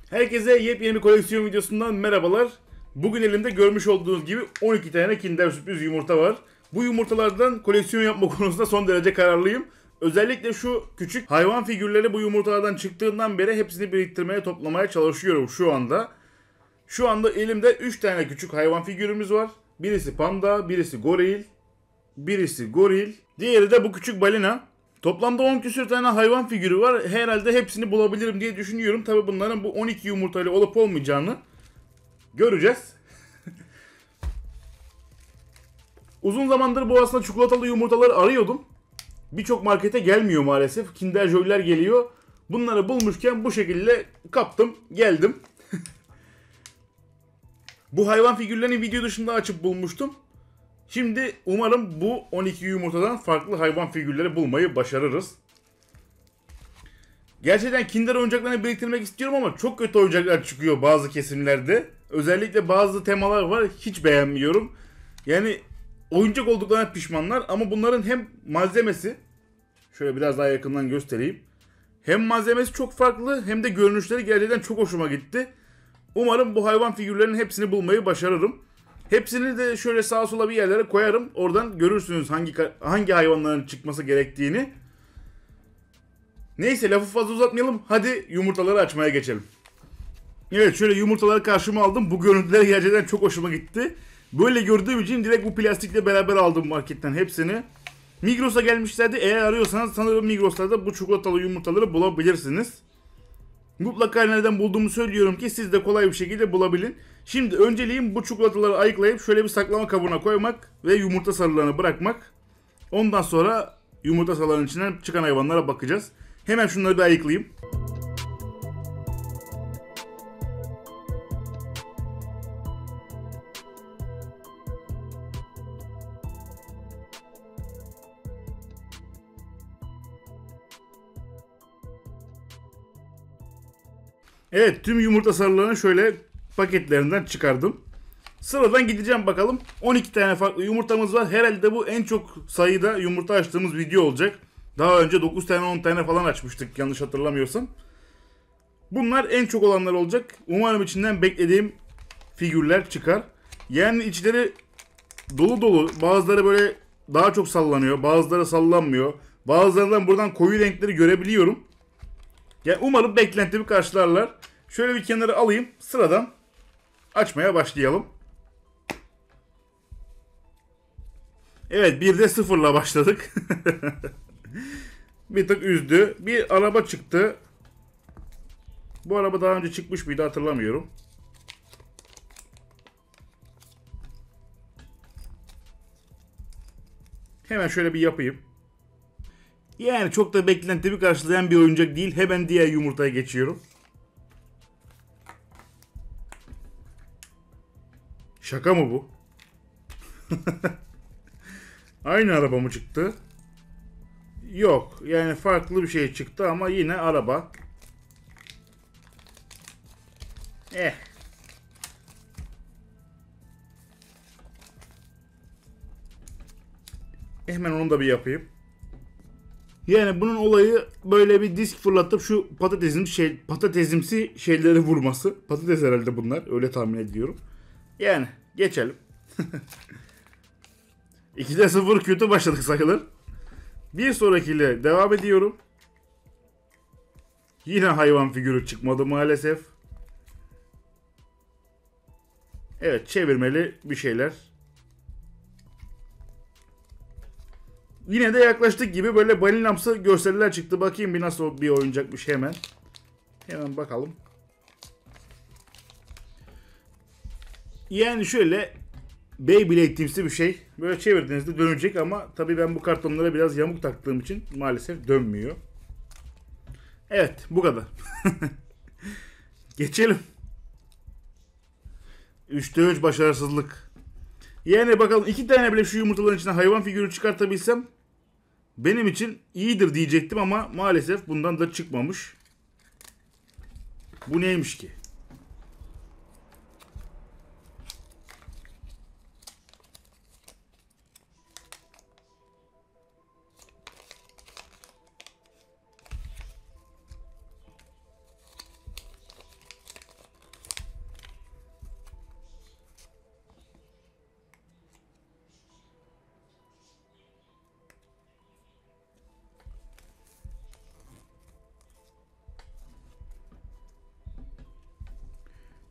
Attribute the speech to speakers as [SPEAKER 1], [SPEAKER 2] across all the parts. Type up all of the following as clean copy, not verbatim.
[SPEAKER 1] Herkese yepyeni bir koleksiyon videosundan merhabalar. Bugün elimde görmüş olduğunuz gibi 12 tane Kinder sürpriz yumurta var. Bu yumurtalardan koleksiyon yapma konusunda son derece kararlıyım. Özellikle şu küçük hayvan figürleri bu yumurtalardan çıktığından beri hepsini biriktirmeye, toplamaya çalışıyorum şu anda. Şu anda elimde 3 tane küçük hayvan figürümüz var. Birisi panda, birisi goril, diğeri de bu küçük balina. Toplamda 10 küsür tane hayvan figürü var. Herhalde hepsini bulabilirim diye düşünüyorum. Tabi bunların bu 12 yumurtayla olup olmayacağını göreceğiz. Uzun zamandır bu aslında çikolatalı yumurtaları arıyordum. Birçok markete gelmiyor maalesef. Kinder Joy'ler geliyor. Bunları bulmuşken bu şekilde kaptım, geldim. Bu hayvan figürlerini video dışında açıp bulmuştum. Şimdi umarım bu 12 yumurtadan farklı hayvan figürleri bulmayı başarırız. Gerçekten Kinder oyuncaklarını biriktirmek istiyorum ama çok kötü oyuncaklar çıkıyor bazı kesimlerde. Özellikle bazı temalar var, hiç beğenmiyorum. Yani oyuncak olduklarına pişmanlar ama bunların hem malzemesi, şöyle biraz daha yakından göstereyim. Hem malzemesi çok farklı hem de görünüşleri gerçekten çok hoşuma gitti. Umarım bu hayvan figürlerinin hepsini bulmayı başarırım. Hepsini de şöyle sağa sola bir yerlere koyarım. Oradan görürsünüz hangi hayvanların çıkması gerektiğini. Neyse, lafı fazla uzatmayalım. Hadi yumurtaları açmaya geçelim. Evet, şöyle yumurtaları karşıma aldım. Bu görüntüler gerçekten çok hoşuma gitti. Böyle gördüğüm için direkt bu plastikle beraber aldım marketten hepsini. Migros'a gelmişlerdi. Eğer arıyorsanız sanırım Migros'larda bu çikolatalı yumurtaları bulabilirsiniz. Mutlaka nereden bulduğumu söylüyorum ki siz de kolay bir şekilde bulabilin. Şimdi önceliğim bu çikolataları ayıklayıp şöyle bir saklama kabına koymak ve yumurta sarılarını bırakmak. Ondan sonra yumurta sarılarının içinden çıkan hayvanlara bakacağız. Hemen şunları bir ayıklayayım. Evet, tüm yumurta sarılarını şöyle paketlerinden çıkardım. Sıradan gideceğim bakalım. 12 tane farklı yumurtamız var. Herhalde bu en çok sayıda yumurta açtığımız video olacak. Daha önce 9 tane 10 tane falan açmıştık yanlış hatırlamıyorsam. Bunlar en çok olanlar olacak. Umarım içinden beklediğim figürler çıkar. Yani içleri dolu dolu. Bazıları böyle daha çok sallanıyor. Bazıları sallanmıyor. Bazılarından buradan koyu renkleri görebiliyorum. Yani umarım beklentimi karşılarlar. Şöyle bir kenara alayım. Sıradan açmaya başlayalım. Evet, bir de sıfırla başladık. Bir tık üzdü. Bir araba çıktı. Bu araba daha önce çıkmış mıydı hatırlamıyorum. Hemen şöyle bir yapayım. Yani çok da beklentimi karşılayan bir oyuncak değil. Hemen diğer yumurtaya geçiyorum. Şaka mı bu? Aynı araba mı çıktı? Yok. Yani farklı bir şey çıktı ama yine araba. Hemen onu da bir yapayım. Yani bunun olayı böyle bir disk fırlatıp şu patatesimsi şeyleri vurması. Patates herhalde bunlar. Öyle tahmin ediyorum. Yani geçelim. 2'de 0 kötü başladık sayılır. Bir sonrakiyle devam ediyorum. Yine hayvan figürü çıkmadı maalesef. Evet, çevirmeli bir şeyler. Yine de yaklaştık gibi, böyle balinamsı görseller çıktı. Bakayım bir nasıl bir oyuncakmış hemen. Hemen bakalım. Yani şöyle Beyblade'imsi bir şey. Böyle çevirdiğinizde dönecek ama tabii ben bu kartonlara biraz yamuk taktığım için maalesef dönmüyor. Evet, bu kadar. Geçelim. 3'te 3 başarısızlık. Yani bakalım 2 tane bile şu yumurtaların içine hayvan figürü çıkartabilsem benim için iyidir diyecektim ama maalesef bundan da çıkmamış. Bu neymiş ki?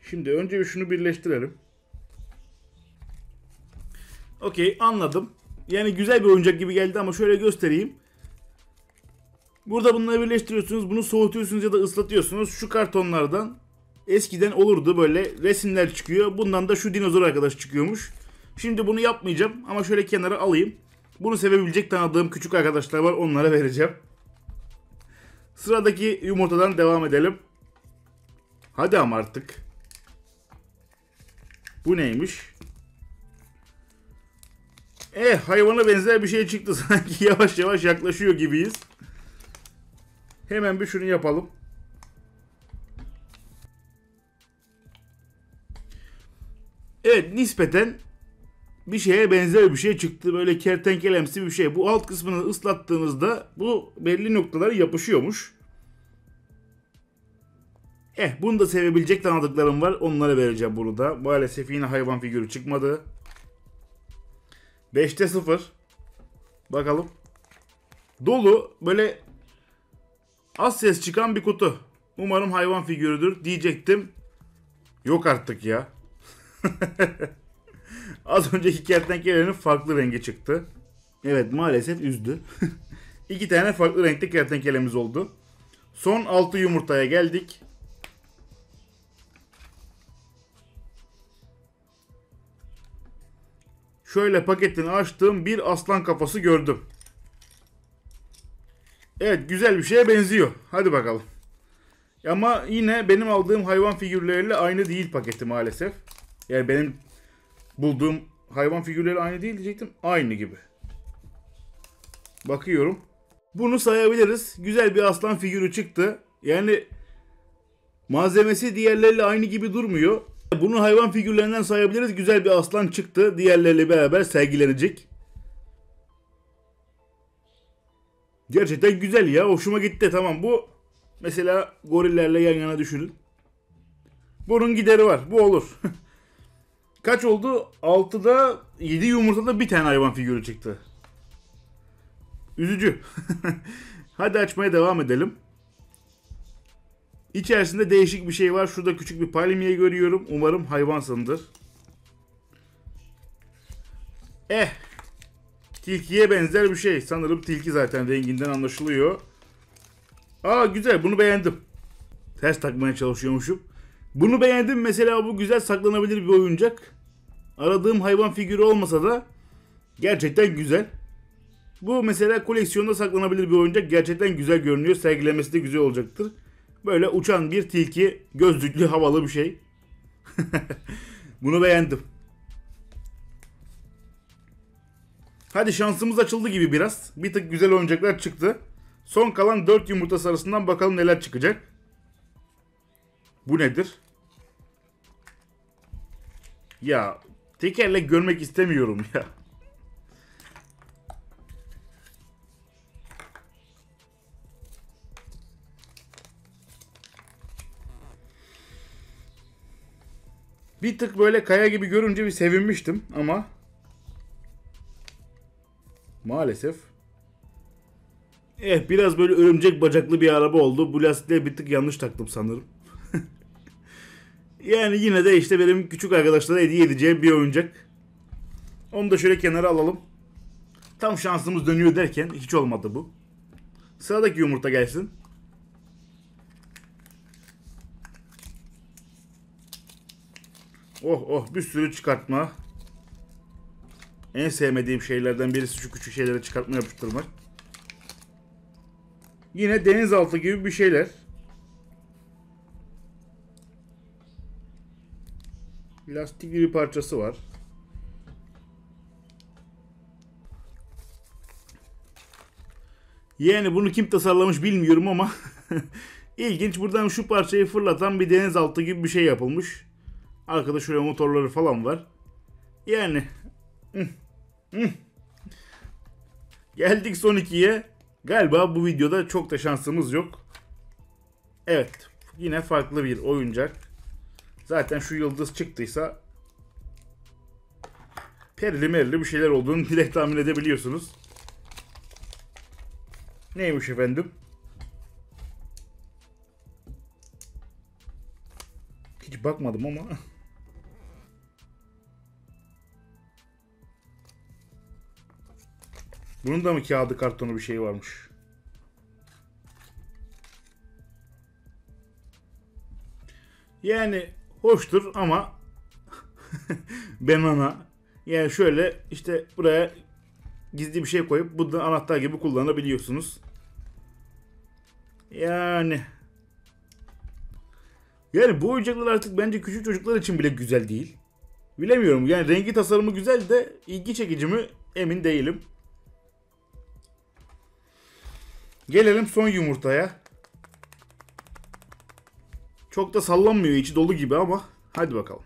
[SPEAKER 1] Şimdi önce şunu birleştirelim. Okey, anladım. Yani güzel bir oyuncak gibi geldi ama şöyle göstereyim. Burada bunları birleştiriyorsunuz. Bunu soğutuyorsunuz ya da ıslatıyorsunuz. Şu kartonlardan eskiden olurdu, böyle resimler çıkıyor. Bundan da şu dinozor arkadaş çıkıyormuş. Şimdi bunu yapmayacağım ama şöyle kenara alayım. Bunu sevebilecek tanıdığım küçük arkadaşlar var. Onlara vereceğim. Sıradaki yumurtadan devam edelim. Hadi ama artık. Bu neymiş? Hayvana benzer bir şey çıktı sanki. Yavaş yavaş yaklaşıyor gibiyiz. Hemen bir şunu yapalım. Evet, nispeten bir şeye benzer bir şey çıktı. Böyle kertenkelemsi bir şey. Bu alt kısmını ıslattığınızda bu belli noktalara yapışıyormuş. Bunu da sevebilecek tanıdıklarım var. Onlara vereceğim bunu da. Maalesef yine hayvan figürü çıkmadı. 5'te 0. Bakalım. Dolu böyle az ses çıkan bir kutu. Umarım hayvan figürüdür diyecektim. Yok artık ya. Az önceki kertenkelenin farklı rengi çıktı. Evet, maalesef üzdü. 2 tane farklı renkte kertenkelemiz oldu. Son 6 yumurtaya geldik. Şöyle paketini açtığım bir aslan kafası gördüm. Evet, güzel bir şeye benziyor. Hadi bakalım. Ama yine benim aldığım hayvan figürleriyle aynı değil paketi maalesef. Yani benim bulduğum hayvan figürleri aynı değil diyecektim. Aynı gibi. Bakıyorum. Bunu sayabiliriz. Güzel bir aslan figürü çıktı. Yani malzemesi diğerleriyle aynı gibi durmuyor. Bunu hayvan figürlerinden sayabiliriz. Güzel bir aslan çıktı. Diğerleriyle beraber sergilenecek. Gerçekten güzel ya. Hoşuma gitti. Tamam, bu mesela gorillerle yan yana düşünün. Bunun gideri var. Bu olur. Kaç oldu? 6'da 7 yumurtada bir tane hayvan figürü çıktı. Üzücü. Hadi açmaya devam edelim. İçerisinde değişik bir şey var. Şurada küçük bir palmiye görüyorum. Umarım hayvansındır. Tilkiye benzer bir şey. Sanırım tilki, zaten renginden anlaşılıyor. Güzel, bunu beğendim. Ters takmaya çalışıyormuşum. Bunu beğendim. Mesela bu güzel, saklanabilir bir oyuncak. Aradığım hayvan figürü olmasa da gerçekten güzel. Bu mesela koleksiyonda saklanabilir bir oyuncak. Gerçekten güzel görünüyor. Sergilemesi de güzel olacaktır. Böyle uçan bir tilki, gözlüklü, havalı bir şey. Bunu beğendim. Hadi, şansımız açıldı gibi biraz. Bir tık güzel oyuncaklar çıktı. Son kalan 4 yumurta arasından bakalım neler çıkacak. Bu nedir? Ya, tekerlek görmek istemiyorum ya. Bir tık böyle kaya gibi görünce bir sevinmiştim ama maalesef biraz böyle örümcek bacaklı bir araba oldu. Bu lastikleri bir tık yanlış taktım sanırım. Yani yine de işte benim küçük arkadaşlara hediye edeceğim bir oyuncak. Onu da şöyle kenara alalım. Tam şansımız dönüyor derken hiç olmadı bu. Sıradaki yumurta gelsin. Oh, bir sürü çıkartma. En sevmediğim şeylerden birisi şu küçük şeyleri çıkartma, yapıştırmak. Yine denizaltı gibi bir şeyler. Lastikli bir parçası var. Yani bunu kim tasarlamış bilmiyorum ama ilginç. Buradan şu parçayı fırlatan bir denizaltı gibi bir şey yapılmış. Arkada şöyle motorları falan var. Yani geldik son 2'ye. Galiba bu videoda çok da şansımız yok. Evet, yine farklı bir oyuncak. Zaten şu yıldız çıktıysa perili merili bir şeyler olduğunu direkt tahmin edebiliyorsunuz. Neymiş efendim? Hiç bakmadım ama. Bunun da mı kağıdı kartonu bir şey varmış? Yani hoştur ama banana. Yani şöyle işte buraya gizli bir şey koyup bunu da anahtar gibi kullanabiliyorsunuz. Yani bu oyuncaklar artık bence küçük çocuklar için bile güzel değil. Bilemiyorum. Yani rengi tasarımı güzel de ilgi çekici mi emin değilim. Gelelim son yumurtaya. Çok da sallanmıyor, içi dolu gibi ama hadi bakalım.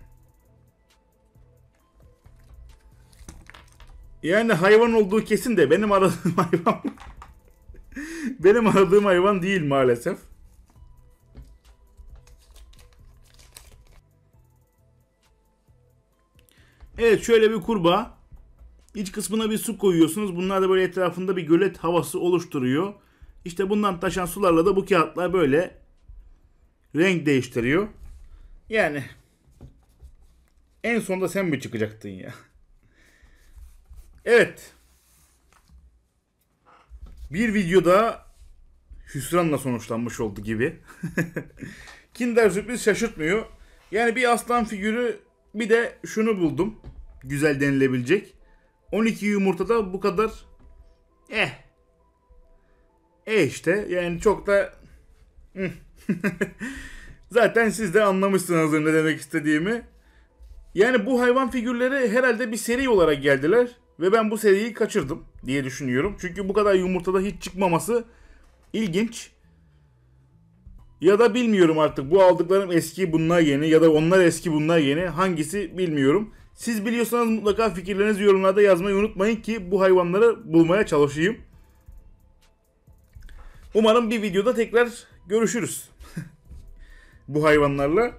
[SPEAKER 1] Yani hayvan olduğu kesin de benim aradığım hayvan benim aradığım hayvan değil maalesef. Evet, şöyle bir kurbağa. İç kısmına bir su koyuyorsunuz. Bunlar da böyle etrafında bir gölet havası oluşturuyor. İşte bundan taşan sularla da bu kağıtlar böyle renk değiştiriyor. Yani en sonunda sen mi çıkacaktın ya? Evet. Bir videoda hüsranla sonuçlanmış oldu gibi. Kinder sürpriz şaşırtmıyor. Yani bir aslan figürü, bir de şunu buldum. Güzel denilebilecek. 12 yumurtada bu kadar. İşte yani çok da zaten siz de anlamışsınızdır ne demek istediğimi. Yani bu hayvan figürleri herhalde bir seri olarak geldiler ve ben bu seriyi kaçırdım diye düşünüyorum. Çünkü bu kadar yumurtada hiç çıkmaması ilginç. Ya da bilmiyorum artık, bu aldıklarım eski bunlar yeni ya da onlar eski bunlar yeni, hangisi bilmiyorum. Siz biliyorsanız mutlaka fikirlerinizi yorumlarda yazmayı unutmayın ki bu hayvanları bulmaya çalışayım. Umarım bir videoda tekrar görüşürüz bu hayvanlarla.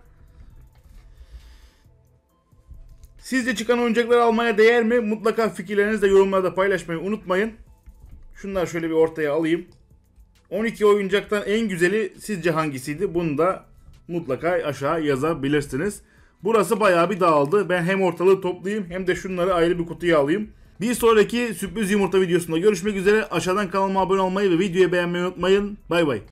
[SPEAKER 1] Sizce çıkan oyuncakları almaya değer mi? Mutlaka fikirlerinizi de yorumlarda paylaşmayı unutmayın. Şunları şöyle bir ortaya alayım. 12 oyuncaktan en güzeli sizce hangisiydi? Bunu da mutlaka aşağı yazabilirsiniz. Burası bayağı bir dağıldı. Ben hem ortalığı toplayayım hem de şunları ayrı bir kutuya alayım. Bir sonraki sürpriz yumurta videosunda görüşmek üzere. Aşağıdan kanalıma abone olmayı ve videoyu beğenmeyi unutmayın. Bay bay.